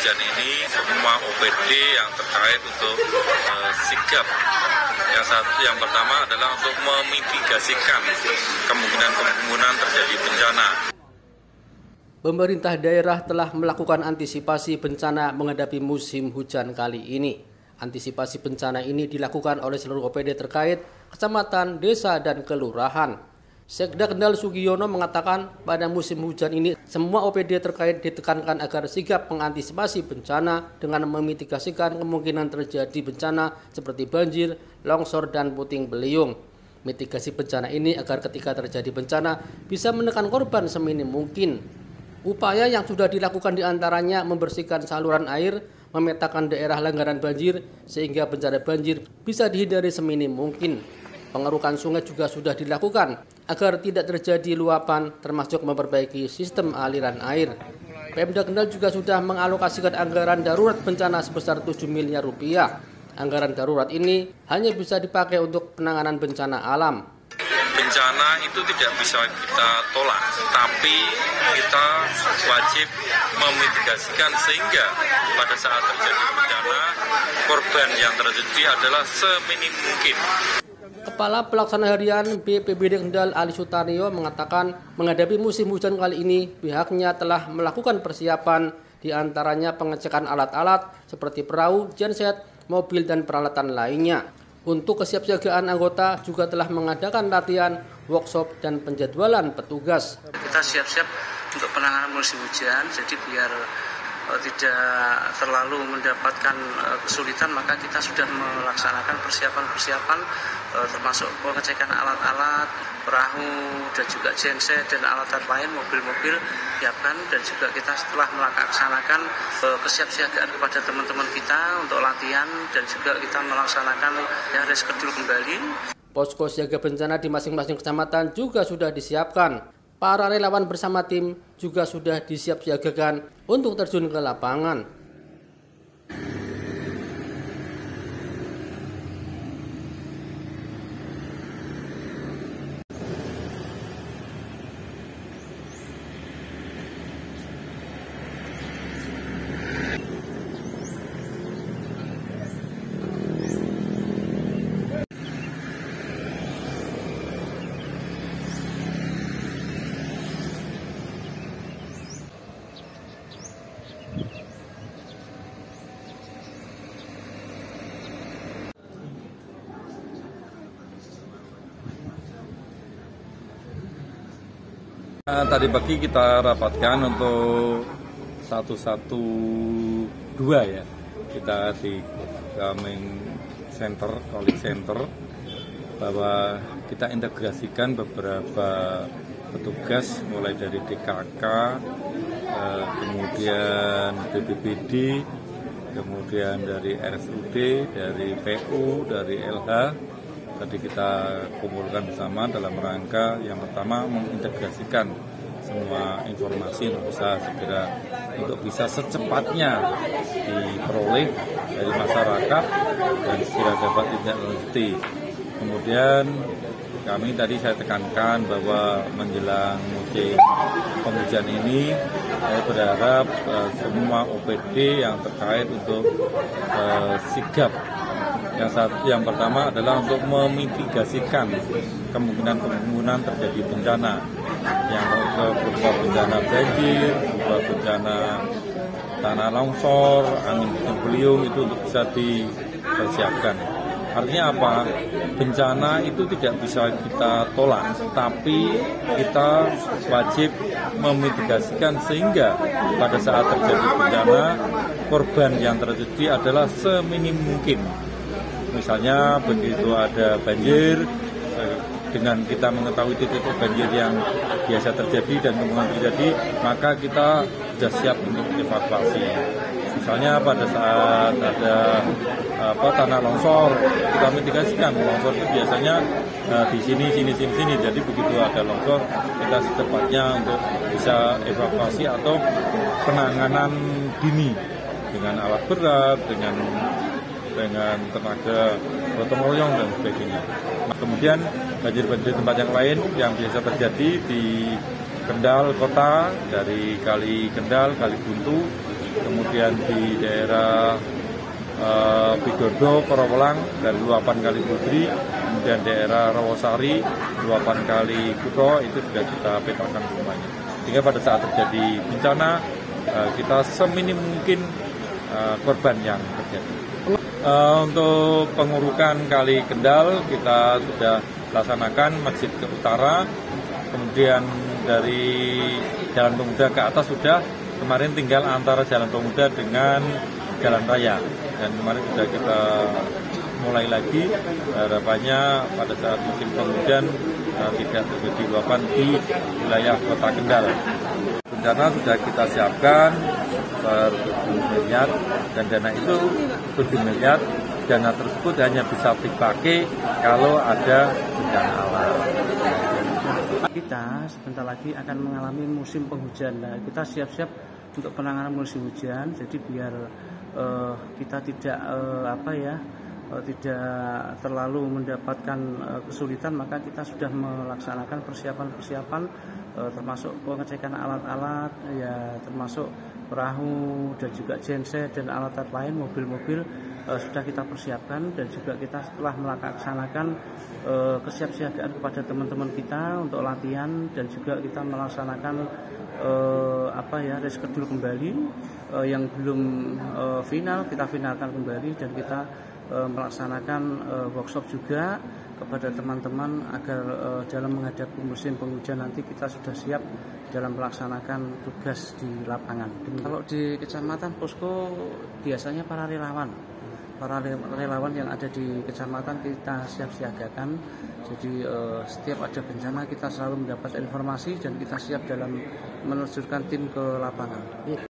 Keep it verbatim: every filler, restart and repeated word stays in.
hujan ini semua O P D yang terkait untuk uh, sigap. Yang satu, yang pertama adalah untuk memitigasikan kemungkinan-kemungkinan terjadi bencana. Pemerintah daerah telah melakukan antisipasi bencana menghadapi musim hujan kali ini. Antisipasi bencana ini dilakukan oleh seluruh O P D terkait, kecamatan, desa, dan kelurahan. Sekda Kendal Sugiono mengatakan pada musim hujan ini semua O P D terkait ditekankan agar sigap mengantisipasi bencana dengan memitigasikan kemungkinan terjadi bencana seperti banjir, longsor, dan puting beliung. Mitigasi bencana ini agar ketika terjadi bencana bisa menekan korban seminim mungkin. Upaya yang sudah dilakukan diantaranya membersihkan saluran air, memetakan daerah langganan banjir sehingga bencana banjir bisa dihindari seminim mungkin. Pengerukan sungai juga sudah dilakukan agar tidak terjadi luapan termasuk memperbaiki sistem aliran air. Pemda Kendal juga sudah mengalokasikan anggaran darurat bencana sebesar tujuh miliar rupiah. Anggaran darurat ini hanya bisa dipakai untuk penanganan bencana alam. Bencana itu tidak bisa kita tolak, tapi kita wajib memitigasikan sehingga pada saat terjadi bencana, korban yang terjadi adalah seminim mungkin. Kepala Pelaksana Harian B P B D Kendal Ali Sutaryo mengatakan menghadapi musim hujan kali ini pihaknya telah melakukan persiapan diantaranya pengecekan alat-alat seperti perahu, genset, mobil, dan peralatan lainnya. Untuk kesiapsiagaan anggota juga telah mengadakan latihan, workshop, dan penjadwalan petugas. Kita siap-siap untuk penanganan musim hujan, jadi biar uh, tidak terlalu mendapatkan uh, kesulitan, maka kita sudah melaksanakan persiapan-persiapan uh, termasuk pengecekan alat-alat, perahu, dan juga genset, dan alat-alat lain, mobil-mobil, siapkan, dan juga kita setelah melaksanakan uh, kesiapsiagaan kepada teman-teman kita untuk latihan, dan juga kita melaksanakan ya, reschedule kembali. Posko siaga bencana di masing-masing kecamatan juga sudah disiapkan. Para relawan bersama tim juga sudah disiapsiagakan untuk terjun ke lapangan. Tadi pagi kita rapatkan untuk satu satu dua ya, kita di Coming Center, Calling Center, bahwa kita integrasikan beberapa petugas mulai dari D K K, eh, kemudian B P B D, kemudian dari R S U D, dari P U, dari L H. Tadi kita kumpulkan bersama dalam rangka yang pertama mengintegrasikan semua informasi untuk bisa segera untuk bisa secepatnya diperoleh dari masyarakat dan segera dapat ditindaklanjuti. Kemudian kami tadi saya tekankan bahwa menjelang musim penghujan ini saya berharap uh, semua O P D yang terkait untuk uh, sigap. Yang satu, yang pertama adalah untuk memitigasikan kemungkinan-kemungkinan terjadi bencana, yang berupa bencana banjir, berupa bencana tanah longsor, angin puting beliung, itu untuk bisa dipersiapkan. Artinya apa? Bencana itu tidak bisa kita tolak, tapi kita wajib memitigasikan sehingga pada saat terjadi bencana, korban yang terjadi adalah seminim mungkin. Misalnya begitu ada banjir, dengan kita mengetahui titik banjir yang biasa terjadi dan kemungkinan terjadi, maka kita sudah siap untuk evakuasi. Misalnya pada saat ada apa, tanah longsor, kita mitigasikan. Longsor itu biasanya uh, di sini, sini, sini, sini. Jadi begitu ada longsor, kita secepatnya untuk bisa evakuasi atau penanganan dini dengan alat berat, dengan dengan tenaga gotong royong dan sebagainya. Nah, kemudian banjir-banjir tempat yang lain yang biasa terjadi di Kendal kota, dari Kali Kendal, Kali Buntu, kemudian di daerah uh, Bigordo, Korowelang dari luapan Kali Budri, kemudian daerah Rawasari, luapan Kali Kuto, itu sudah kita petakan semuanya. Sehingga pada saat terjadi bencana, uh, kita seminim mungkin uh, korban yang terjadi. Uh, untuk pengurukan Kali Kendal kita sudah laksanakan Masjid ke utara, kemudian dari Jalan Pemuda ke atas sudah, kemarin tinggal antara Jalan Pemuda dengan Jalan Raya, dan kemarin sudah kita mulai lagi. Harapannya pada saat musim penghujan uh, tidak terjadi luapan di wilayah Kota Kendal. Bencana sudah kita siapkan per tujuh miliar, dan dana itu tujuh miliar, dana tersebut hanya bisa dipakai kalau ada bencana alam. Kita sebentar lagi akan mengalami musim penghujan. Nah, kita siap-siap untuk penanganan musim hujan, jadi biar uh, kita tidak uh, apa ya uh, tidak terlalu mendapatkan uh, kesulitan, maka kita sudah melaksanakan persiapan-persiapan uh, termasuk pengecekan alat-alat, ya termasuk perahu dan juga genset dan alat-alat lain, mobil-mobil uh, sudah kita persiapkan, dan juga kita telah melaksanakan uh, kesiapsiagaan kepada teman-teman kita untuk latihan, dan juga kita melaksanakan uh, apa ya reschedule kembali uh, yang belum uh, final, kita finalkan kembali, dan kita uh, melaksanakan uh, workshop juga kepada teman-teman agar uh, dalam menghadapi musim penghujan nanti kita sudah siap dalam melaksanakan tugas di lapangan. Kalau di kecamatan posko biasanya para relawan, para relawan yang ada di kecamatan kita siap siagakan. Jadi eh, setiap ada bencana kita selalu mendapat informasi dan kita siap dalam menerjunkan tim ke lapangan.